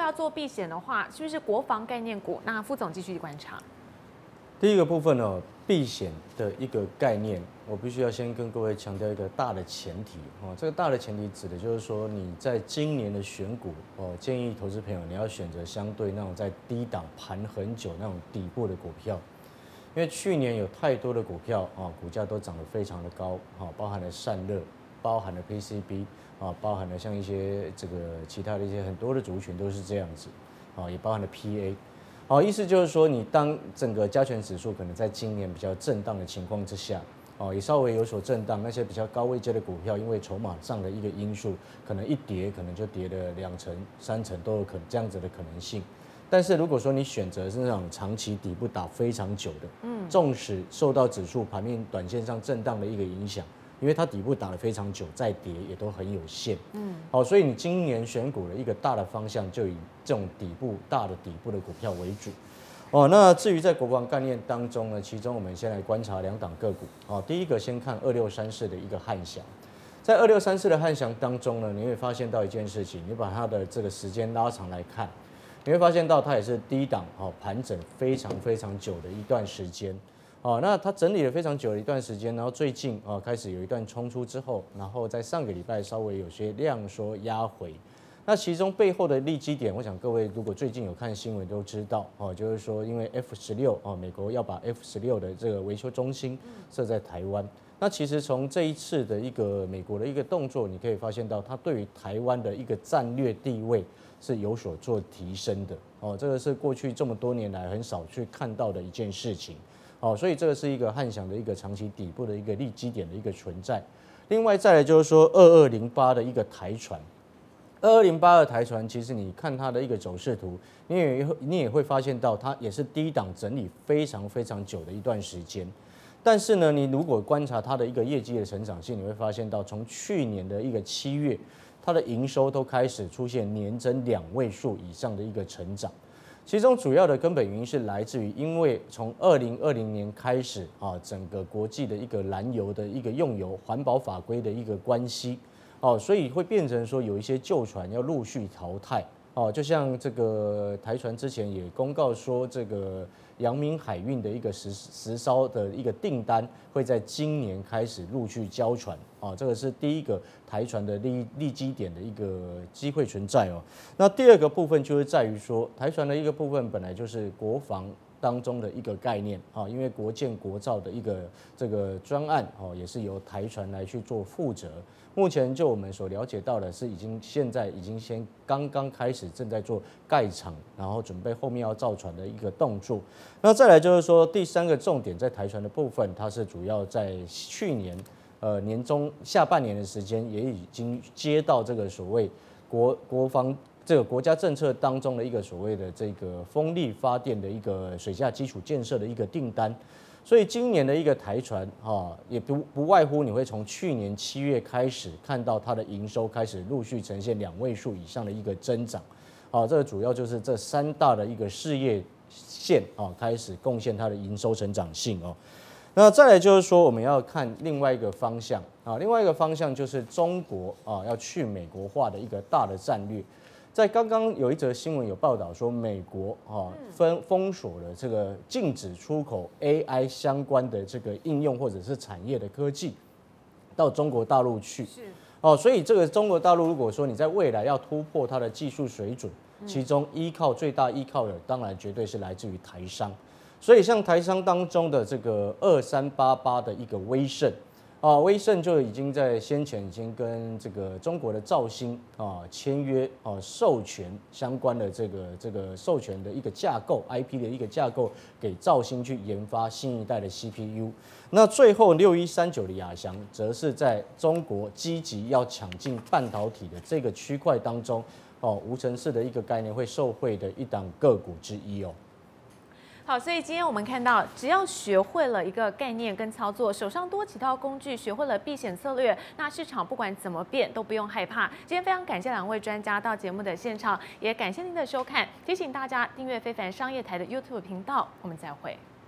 要做避险的话，是不是国防概念股？那副总继续观察。 第一个部分哦，避险的一个概念，我必须要先跟各位强调一个大的前提哦。这个大的前提指的就是说，你在今年的选股哦，建议投资朋友你要选择相对那种在低档盘很久那种底部的股票，因为去年有太多的股票啊，股价都涨得非常的高啊，包含了散热，包含了 PCB 啊，包含了像一些这个其他的一些很多的族群都是这样子啊，也包含了 PA。好，意思就是说，你当整个加权指数可能在今年比较震荡的情况之下，哦，也稍微有所震荡，那些比较高位阶的股票，因为筹码上的一个因素，可能一跌可能就跌了2成、3成都有可能这样子的可能性。但是如果说你选择是那种长期底部打非常久的，纵使受到指数盘面短线上震荡的一个影响，因为它底部打了非常久，再跌也都很有限。好，所以你今年选股的一个大的方向就以这种大的底部的股票为主。哦，那至于在国防概念当中呢，其中我们先来观察2档个股。哦，第一个先看2634的一个汉翔，在2634的汉翔当中呢，你会发现到一件事情，你把它的这个时间拉长来看，你会发现到它也是低档哦盘整非常非常久的一段时间。哦，那它整理了非常久的一段时间，然后最近开始有一段冲出之后，然后在上个礼拜稍微有些量缩压回。那其中背后的利基点，我想各位如果最近有看新闻都知道哦，就是说因为 F16哦，美国要把 F16的这个维修中心设在台湾。那其实从这一次的一个美国的一个动作，你可以发现到它对于台湾的一个战略地位是有所做提升的哦，这个是过去这么多年来很少去看到的一件事情。哦，所以这个是一个汉翔的一个长期底部的一个利基点的一个存在。另外再来就是说2208的一个台船，2208的台船，其实你看它的一个走势图，你也会发现到它也是低档整理非常非常久的一段时间。但是呢，你如果观察它的一个业绩的成长性，你会发现到从去年的一个7月，它的营收都开始出现年增2位数以上的一个成长。其中主要的根本原因是来自于，因为从2020年开始啊，整个国际的一个燃油的一个用油环保法规的一个关系，哦，所以会变成说有一些旧船要陆续淘汰，哦，就像这个台船之前也公告说，这个阳明海运的一个实烧的一个订单会在今年开始陆续交船，啊，这个是第一个台船的利基点的一个机会存在哦。那第二个部分就是在于说，台船的一个部分本来就是国防当中的一个概念啊，因为国建国造的一个这个专案哦，也是由台船来去做负责。目前就我们所了解到的是，现在已经先刚刚开始正在做盖厂，然后准备后面要造船的一个动作。那再来就是说，第三个重点在台船的部分，它是主要在去年年中下半年的时间，也已经接到这个所谓国防这个国家政策当中的一个所谓的这个风力发电的一个水下基础建设的一个订单。所以今年的一个台船也不外乎你会从去年7月开始看到它的营收开始陆续呈现2位数以上的一个增长，这个主要就是这3大的一个事业线开始贡献它的营收成长性哦。那再来就是说我们要看另外一个方向另外一个方向就是中国要去美国化的一个大的战略。在刚刚有一则新闻有报道说，美国封锁了这个禁止出口 AI 相关的这个应用或者是产业的科技到中国大陆去。所以这个中国大陆如果说你在未来要突破它的技术水准，其中最大依靠的当然绝对是来自于台商。所以像台商当中的这个2388的一个威盛。威盛就已经在先前已经跟这个中国的兆芯签约授权相关的这个授权的一个架构 IP 的一个架构给兆芯去研发新一代的 CPU。那最后6139的亚翔则是在中国积极要抢进半导体的这个区块当中无尘室的一个概念会受惠的一档个股之一哦。 好，所以今天我们看到，只要学会了一个概念跟操作，手上多几套工具，学会了避险策略，那市场不管怎么变都不用害怕。今天非常感谢2位专家到节目的现场，也感谢您的收看，提醒大家订阅非凡商业台的 YouTube 频道，我们再会。